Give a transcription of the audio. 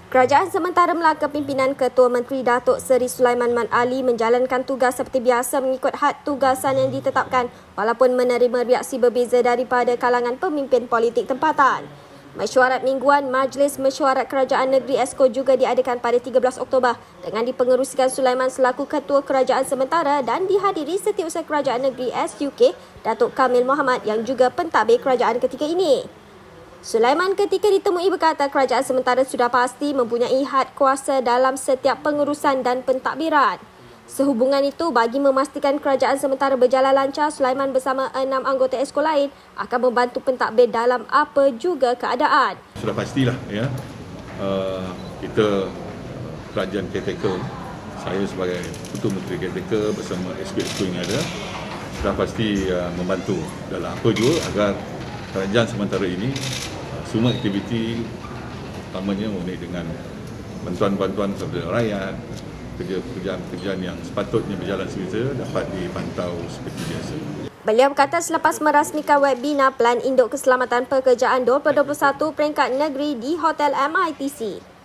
Kerajaan sementara Melaka pimpinan Ketua Menteri Datuk Seri Sulaiman Mat Ali menjalankan tugas seperti biasa mengikut had tugasan yang ditetapkan walaupun menerima reaksi berbeza daripada kalangan pemimpin politik tempatan. Mesyuarat mingguan Majlis Mesyuarat Kerajaan Negeri ESCO juga diadakan pada 13 Oktober dengan dipengerusikan Sulaiman selaku Ketua Kerajaan Sementara dan dihadiri Setiausaha Kerajaan Negeri SUK Datuk Kamil Mohamad yang juga pentadbir kerajaan ketika ini. Sulaiman ketika ditemui berkata kerajaan sementara sudah pasti mempunyai had kuasa dalam setiap pengurusan dan pentadbiran. Sehubungan itu, bagi memastikan kerajaan sementara berjalan lancar, Sulaiman bersama 6 anggota ESCO lain akan membantu pentadbir dalam apa juga keadaan. Sudah pastilah ya, kita kerajaan caretaker, saya sebagai Ketua Menteri caretaker bersama ESCO yang ada, sudah pasti membantu dalam apa juga agar kerajaan sementara ini semua aktiviti utamanya mengenai dengan bantuan-bantuan kepada rakyat, pekerjaan-pekerjaan yang sepatutnya berjalan semestinya dapat dipantau seperti biasa. Beliau berkata selepas merasmikan webinar Plan Induk Keselamatan Pekerjaan 2021 peringkat negeri di Hotel MITC.